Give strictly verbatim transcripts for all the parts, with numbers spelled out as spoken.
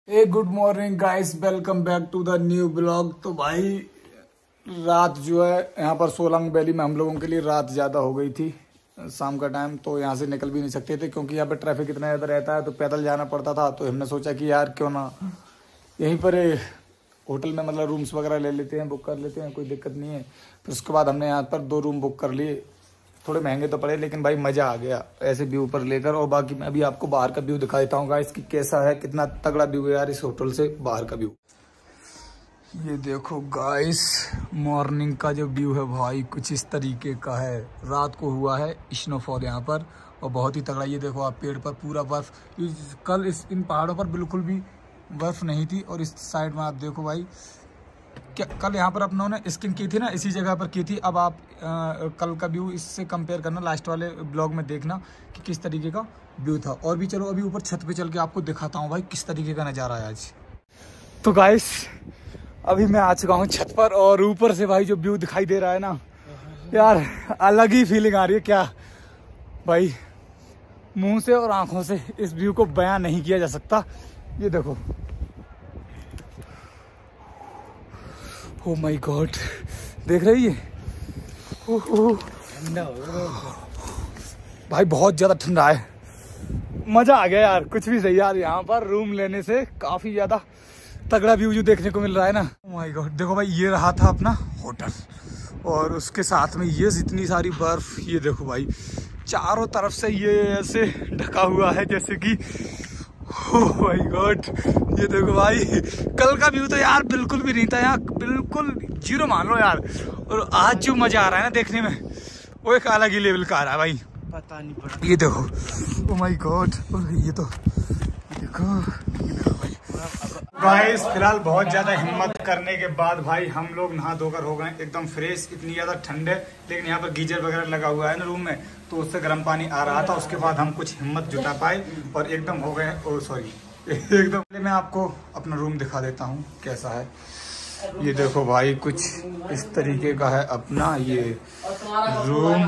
A good morning guys, welcome back to the new blog. तो भाई रात जो है यहाँ पर सोलंग वैली में हम लोगों के लिए रात ज़्यादा हो गई थी शाम का टाइम, तो यहाँ से निकल भी नहीं सकते थे क्योंकि यहाँ पर ट्रैफिक इतना ज़्यादा रहता है, तो पैदल जाना पड़ता था। तो हमने सोचा कि यार क्यों ना यहीं पर होटल में मतलब रूम्स वगैरह ले लेते हैं, बुक कर लेते हैं, कोई दिक्कत नहीं है। फिर उसके बाद हमने यहाँ पर दो रूम बुक कर लिए। थोड़े महंगे तो पड़े लेकिन भाई मज़ा आ गया ऐसे व्यू पर लेकर। और बाकी मैं अभी आपको बाहर का व्यू दिखा देता हूँ गाइस कि कैसा है, कितना तगड़ा व्यू है यार इस होटल से बाहर का व्यू। ये देखो गाइस, मॉर्निंग का जो व्यू है भाई कुछ इस तरीके का है। रात को हुआ है स्नोफॉल यहाँ पर और बहुत ही तगड़ा। ये देखो आप पेड़ पर पूरा बर्फ, कल इस इन पहाड़ों पर बिल्कुल भी बर्फ नहीं थी। और इस साइड में आप देखो भाई, क्या कल यहाँ पर अपनों ने स्किंग की थी ना, इसी जगह पर की थी। अब आप आ, कल का व्यू इससे कंपेयर करना, लास्ट वाले ब्लॉग में देखना कि किस तरीके का व्यू था। और भी चलो अभी ऊपर छत पे चल के आपको दिखाता हूँ भाई किस तरीके का नज़ारा है आज। तो गाइस अभी मैं आ चुका हूँ छत पर और ऊपर से भाई जो व्यू दिखाई दे रहा है ना यार, अलग ही फीलिंग आ रही है। क्या भाई, मुंह से और आंखों से इस व्यू को बयान नहीं किया जा सकता। ये देखो, ओ माय गॉड, देख रही है भाई, बहुत ज्यादा ठंडा है। मजा आ गया यार, कुछ भी सही यार। यहाँ पर रूम लेने से काफी ज्यादा तगड़ा व्यू जो देखने को मिल रहा है ना। ओ माय गॉड, देखो भाई ये रहा था अपना होटल और उसके साथ में ये इतनी सारी बर्फ। ये देखो भाई चारों तरफ से ये ऐसे ढका हुआ है जैसे कि ओह माय गॉड। ये देखो भाई, कल का व्यू तो यार बिल्कुल भी नहीं था यहाँ, बिल्कुल जीरो मान लो यार। और आज जो मजा आ रहा है ना देखने में, वो एक अलग ही लेवल का आ रहा है भाई, पता नहीं पड़ा। ये देखो, ओह माय गॉड, ये तो देखो, ये देखो भाई। गाइस फिलहाल बहुत ज्यादा हिम्मत करने के बाद भाई हम लोग नहा धोकर हो गए एकदम फ्रेश। इतनी ज्यादा ठंड है लेकिन यहाँ पर गीजर वगैरह लगा हुआ है ना रूम में, तो उससे गर्म पानी आ रहा था। उसके बाद हम कुछ हिम्मत जुटा पाए और एकदम हो गए। ओ सॉरी एकदम मैं आपको अपना रूम दिखा देता हूँ कैसा है। ये देखो भाई कुछ इस तरीके का है अपना ये रूम।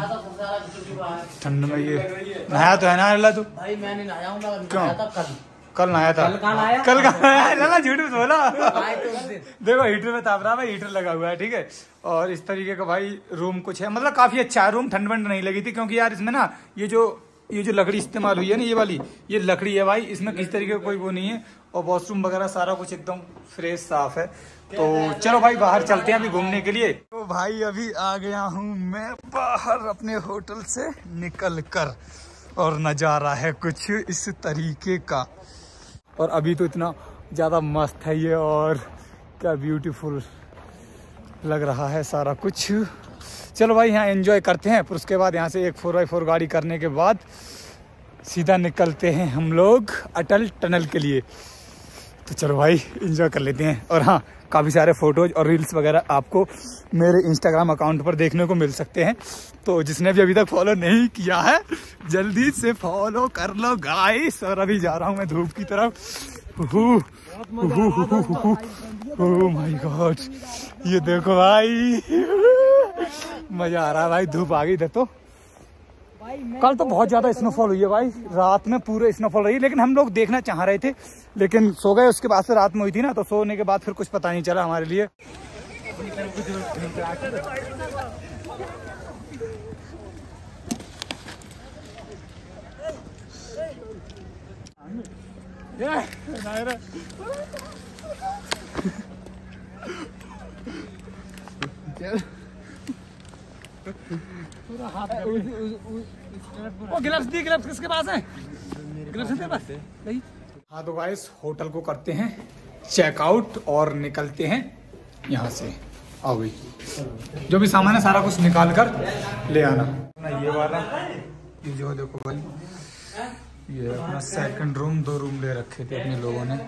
ठंड में ये नहाया तो है ना अल्लाह? तो भाई मैंने नहाया हूँ, क्यों? कल नहाया था। कल कहाँ नहाया? कल कहाँ नहाया? झूठ मत बोला। देखो हीटर में ताप रहा है, हीटर लगा हुआ है, ठीक है। और इस तरीके का भाई रूम कुछ है, मतलब काफी अच्छा है रूम। ठंड वंड नहीं लगी थी क्योंकि यार इसमें ना ये जो ये जो लकड़ी इस्तेमाल हुई है ना, ये वाली ये लकड़ी है भाई, इसमें किसी तरीके का कोई वो नहीं है। और वॉशरूम वगैरह सारा कुछ एकदम फ्रेश साफ है। तो चलो भाई बाहर चलते हैं अभी घूमने के लिए। तो भाई अभी आ गया हूँ मैं बाहर अपने होटल से निकल कर और नजारा है कुछ इस तरीके का। और अभी तो इतना ज़्यादा मस्त है ये और क्या ब्यूटीफुल लग रहा है सारा कुछ। चलो भाई यहाँ एंजॉय करते हैं, फिर उसके बाद यहाँ से एक फोर बाई फोर गाड़ी करने के बाद सीधा निकलते हैं हम लोग अटल टनल के लिए। तो चलो भाई एंजॉय कर लेते हैं। और हाँ, काफ़ी सारे फोटोज और रील्स वगैरह आपको मेरे इंस्टाग्राम अकाउंट पर देखने को मिल सकते हैं। तो जिसने भी अभी तक फॉलो नहीं किया है जल्दी से फॉलो कर लो गाइस। और अभी जा रहा हूँ मैं धूप की तरफ। ओह माय गॉड, ये देखो भाई मजा आ रहा है भाई। धूप आ गई इधर तो। कल तो बहुत ज्यादा स्नोफॉल हुई है भाई, रात में पूरे स्नोफॉल रही, लेकिन हम लोग देखना चाह रहे थे लेकिन सो गए। उसके बाद से रात में हुई थी ना, तो सोने के बाद फिर कुछ पता नहीं चला हमारे लिए। वो ग्लव्स दी, ग्लव्स किसके पास है? ग्लव्स तेरे पास नहीं? हाँ तो गाइस होटल को करते हैं चेकआउट और निकलते हैं यहाँ से। आओ भाई, जो भी सामान है सारा कुछ निकाल कर ले आना। ये वाला ये जो देखो भाई, ये अपना सेकंड रूम, दो रूम ले रखे थे अपने लोगों ने,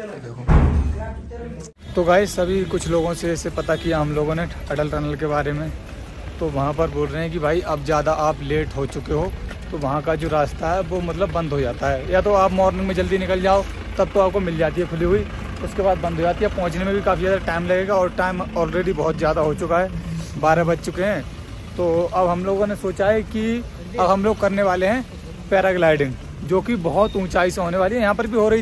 देखो। तो गाइस अभी कुछ लोगों से ऐसे पता किया हम लोगों ने अटल टनल के बारे में। तो वहाँ पर बोल रहे हैं कि भाई अब ज़्यादा आप लेट हो चुके हो, तो वहाँ का जो रास्ता है वो मतलब बंद हो जाता है। या तो आप मॉर्निंग में जल्दी निकल जाओ तब तो आपको मिल जाती है खुली हुई, उसके बाद बंद हो जाती है। पहुँचने में भी काफ़ी ज़्यादा टाइम लगेगा और टाइम ऑलरेडी बहुत ज़्यादा हो चुका है, बारह बज चुके हैं। तो अब हम लोगों ने सोचा है कि अब हम लोग करने वाले हैं पैराग्लाइडिंग, जो कि बहुत ऊंचाई से होने वाली है। यहाँ पर भी हो रही थी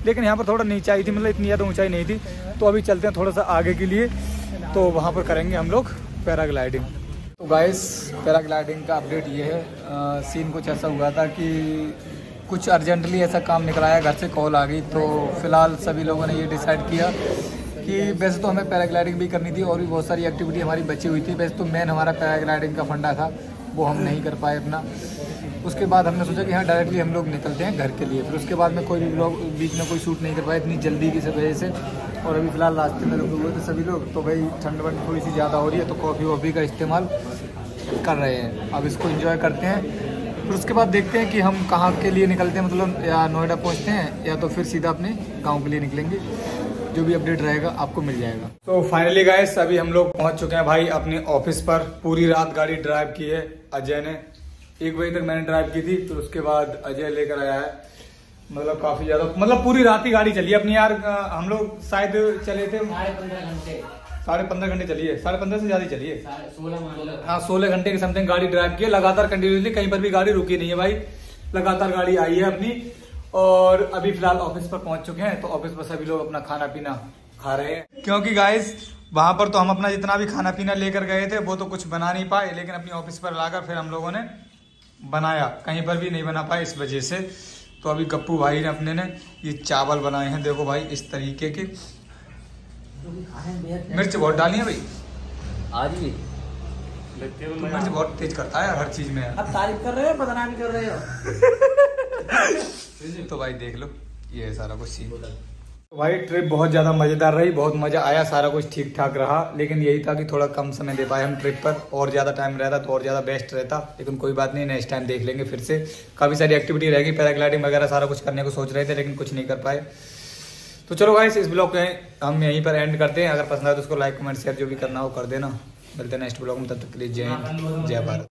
लेकिन यहाँ पर थोड़ा नीचाई थी, मतलब इतनी ज़्यादा ऊंचाई नहीं थी। तो अभी चलते हैं थोड़ा सा आगे के लिए, तो वहाँ पर करेंगे हम लोग पैराग्लाइडिंग। तो गाइस पैराग्लाइडिंग का अपडेट ये है, आ, सीन कुछ ऐसा हुआ था कि कुछ अर्जेंटली ऐसा काम निकल आया, घर से कॉल आ गई। तो फिलहाल सभी लोगों ने ये डिसाइड किया कि वैसे तो हमें पैराग्लाइडिंग भी करनी थी और भी बहुत सारी एक्टिविटी हमारी बची हुई थी। वैसे तो मेन हमारा पैराग्लाइडिंग का फंडा था, वो हम नहीं कर पाए अपना। उसके बाद हमने सोचा कि हाँ डायरेक्टली हम लोग निकलते हैं घर के लिए। फिर उसके बाद में कोई भी लोग बीच में कोई शूट नहीं कर पाए इतनी जल्दी की वजह से। और अभी फ़िलहाल रास्ते में रुके हुए थे सभी लोग, तो भाई ठंड वंड थोड़ी सी ज़्यादा हो रही है, तो कॉफ़ी वॉफ़ी का इस्तेमाल कर रहे हैं। अब इसको एंजॉय करते हैं, फिर उसके बाद देखते हैं कि हम कहाँ के लिए निकलते हैं, मतलब या नोएडा पहुँचते हैं या तो फिर सीधा अपने गाँव के लिए निकलेंगे। जो भी अपडेट रहेगा आपको मिल जाएगा। तो फाइनली गाइस अभी हम लोग पहुंच चुके हैं भाई अपने ऑफिस पर। पूरी रात गाड़ी ड्राइव की है अजय ने, एक बजे तक मैंने ड्राइव की थी, फिर उसके बाद अजय लेकर आया है। मतलब काफी ज्यादा, मतलब पूरी रात ही गाड़ी चली है अपनी यार। हम लोग शायद चले थे साढ़े पंद्रह घंटे साढ़े पंद्रह घंटे चली है, साढ़े पंद्रह से ज्यादा चली है, हाँ सोलह घंटे के समथिंग गाड़ी ड्राइव की है लगातार कंटिन्यूसली। कहीं पर भी गाड़ी रुकी नहीं है भाई, लगातार गाड़ी आई है अपनी। और अभी फिलहाल ऑफिस पर पहुंच चुके हैं, तो ऑफिस पर सभी लोग अपना खाना पीना खा रहे हैं। क्योंकि गाइस वहां पर तो हम अपना जितना भी खाना पीना लेकर गए थे वो तो कुछ बना नहीं पाए, लेकिन अपनी ऑफिस पर लाकर फिर हम लोगों ने बनाया, कहीं पर भी नहीं बना पाए इस वजह से। तो अभी गप्पू भाई ने अपने ने ये चावल बनाए हैं, देखो भाई इस तरीके के। मिर्च बहुत डाली है भाई आज ही, मिर्च बहुत तेज करता है हर चीज में। अब तारीफ कर रहे हो बदनामी कर रहे हो। तो भाई देख लो ये है सारा कुछ सीन। तो भाई ट्रिप बहुत ज़्यादा मज़ेदार रही, बहुत मज़ा आया, सारा कुछ ठीक ठाक रहा। लेकिन यही था कि थोड़ा कम समय दे पाए हम ट्रिप पर, और ज़्यादा टाइम रहता तो और ज़्यादा बेस्ट रहता। लेकिन कोई बात नहीं, नेक्स्ट टाइम देख लेंगे फिर से। काफ़ी सारी एक्टिविटी रहेगी, पैराग्लाइडिंग वगैरह सारा कुछ करने को सोच रहे थे लेकिन कुछ नहीं कर पाए। तो चलो गाइस इस ब्लॉग के हम यहीं पर एंड करते हैं। अगर पसंद आए तो उसको लाइक कमेंट शेयर जो भी करना हो कर देना। मिलते हैं नेक्स्ट ब्लॉग में, तब तक के लिए जय हिंद जय भारत।